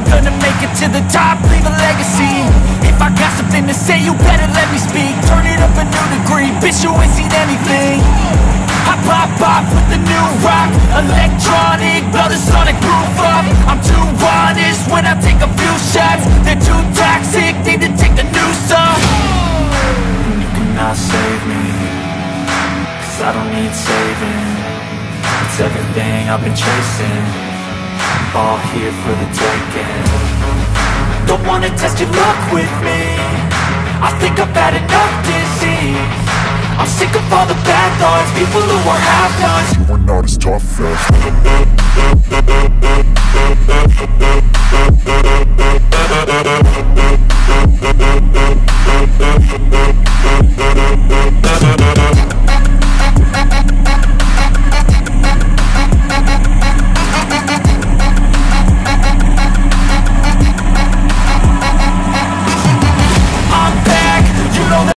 I'm gonna make it to the top, leave a legacy. If I got something to say, you better let me speak. Turn it up a new degree, bitch, you ain't seen anything. I pop off with the new rock, electronic, blow the sonic roof up. I'm too honest when I take a few shots. They're too toxic, need to take the noose off. You cannot save me, 'cause I don't need saving. It's everything I've been chasing, all here for the taking. Don't wanna test your luck with me, I think I've had enough disease. I'm sick of all the bad thoughts, people who are half-nots. You are not as tough as